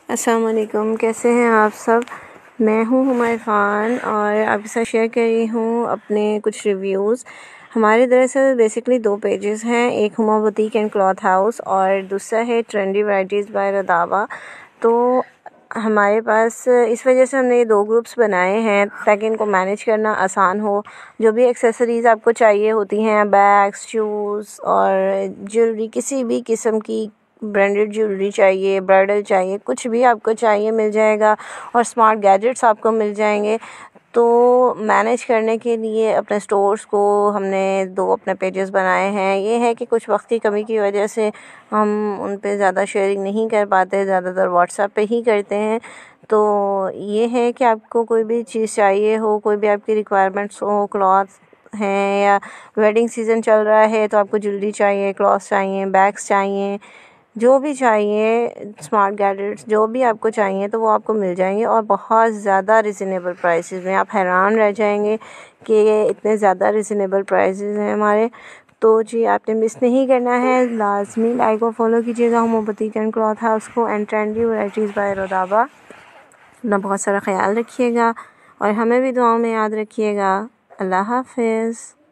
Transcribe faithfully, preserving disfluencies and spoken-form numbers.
अस्सलाम वालेकुम, कैसे हैं आप सब। मैं हूँ हुमायूं ख़ान और आपके साथ शेयर कर रही हूँ अपने कुछ रिव्यूज़। हमारे दरअसल बेसिकली दो पेजेस हैं, एक Huma boutique and cloth house और दूसरा है ट्रेंडी वैराइटीज़ बाय रदाबा। तो हमारे पास इस वजह से हमने ये दो ग्रुप्स बनाए हैं ताकि इनको मैनेज करना आसान हो। जो भी एक्सेसरीज़ आपको चाहिए होती हैं, बैग्स, शूज़ और ज्वेलरी, किसी भी किस्म की ब्रांडेड ज्वेलरी चाहिए, ब्राइडल चाहिए, कुछ भी आपको चाहिए मिल जाएगा और स्मार्ट गैजेट्स आपको मिल जाएंगे। तो मैनेज करने के लिए अपने स्टोर्स को हमने दो अपने पेजेस बनाए हैं। ये है कि कुछ वक्त की कमी की वजह से हम उन पे ज़्यादा शेयरिंग नहीं कर पाते, ज़्यादातर व्हाट्सएप पे ही करते हैं। तो ये है कि आपको कोई भी चीज़ चाहिए हो, कोई भी आपकी रिक्वायरमेंट्स हो, क्लॉथ हैं या वेडिंग सीज़न चल रहा है तो आपको ज्वेलरी चाहिए, क्लॉथ्स चाहिए, बैग्स चाहिए, जो भी चाहिए, स्मार्ट गैजेट्स जो भी आपको चाहिए तो वो आपको मिल जाएंगे और बहुत ज़्यादा रिजनेबल प्राइसेस में। आप हैरान रह जाएंगे कि ये इतने ज़्यादा रिजनेबल प्राइसेस हैं हमारे। तो जी, आपने मिस नहीं करना है, लाजमी लाइक और फॉलो कीजिएगा Huma boutique and cloth house को एंड ट्रेंडी वैराइटीज़ बाय रदाबा। अपना बहुत सारा ख्याल रखिएगा और हमें भी दुआओं में याद रखिएगा। अल्लाह हाफिज़।